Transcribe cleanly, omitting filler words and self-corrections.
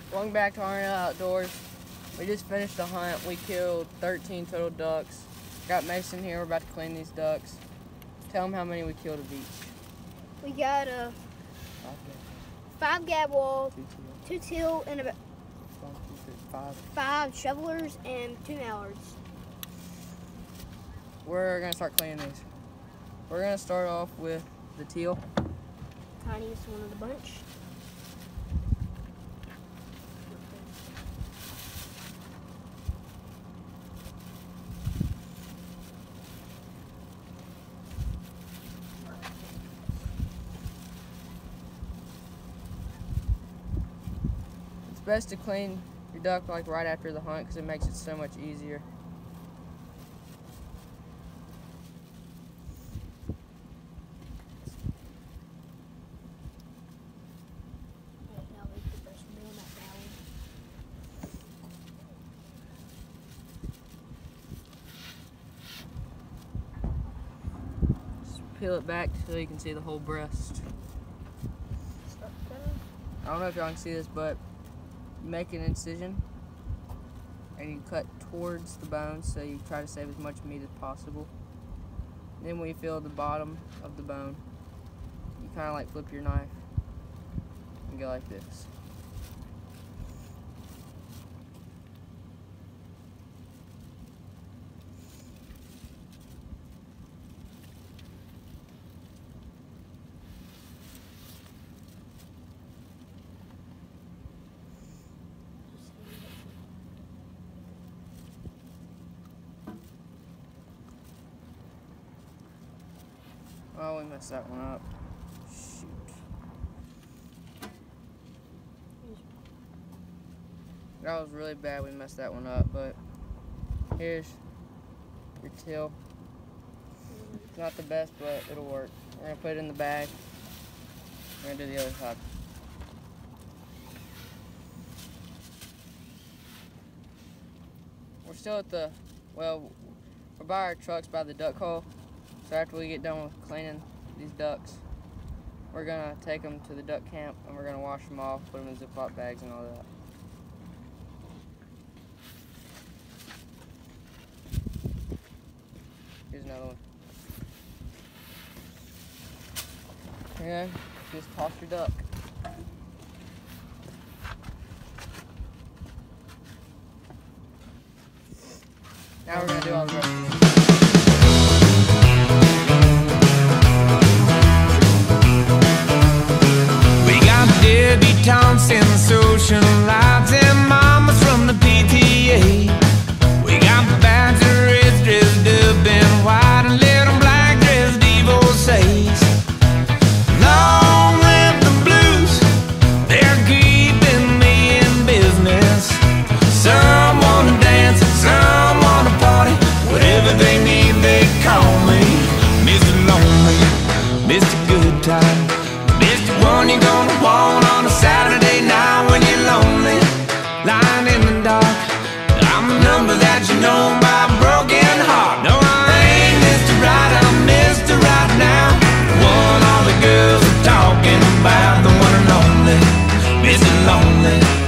Welcome back to RNL Outdoors. We just finished the hunt. We killed 13 total ducks. Got Mason here. We're about to clean these ducks. Tell them how many we killed of each. We got a 5 gadwall, 2 teal, and about 5 shovelers and 2 mallards. We're gonna start cleaning these. We're gonna start off with the teal. Tiniest one of the bunch. It's best to clean your duck like right after the hunt because it makes it so much easier. Peel it back so you can see the whole breast. I don't know if y'all can see this, but you make an incision and you cut towards the bone, so you try to save as much meat as possible. Then when you feel the bottom of the bone, you kind of like flip your knife and go like this. Oh, we messed that one up. Shoot. That was really bad, we messed that one up, but here's your teal. It's not the best, but it'll work. We're gonna put it in the bag. We're gonna do the other side. We're still at the, well, we're by our trucks by the duck hole. So after we get done with cleaning these ducks, we're gonna take them to the duck camp and we're gonna wash them off, put them in Ziploc bags and all that. Here's another one. And just toss your duck. Now we're gonna do all the rest of it. Debbie Thompson, social lives, and mamas from the PTA. We got the Badger Reds dressed up in white and little black dressed divorcees. Long live the blues, they're keeping me in business. Some wanna dance, some wanna party, whatever they need they call me. Mr. Lonely, Mr. Good Time, Mr. One you're gonna want on a Saturday night when you're lonely, lying in the dark. I'm the number that you know by a broken heart. No, I ain't Mr. Right, I'm Mr. Right now. The one all the girls are talking about, the one and only Mr. Lonely.